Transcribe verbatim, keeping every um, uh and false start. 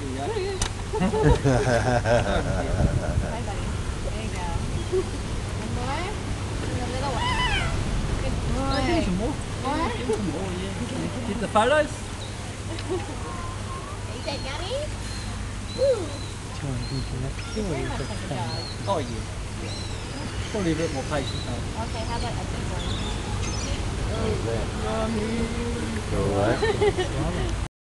Hey, buddy. There you go. One more. And a little one. Good boy. Give him some more. More? Give him some more, yeah. Keep the photos. Is that yummy? Woo. Very Very much like a dog. Oh, yeah. yeah. Probably a bit more patient though. Okay, how about a big one? How's that? All right.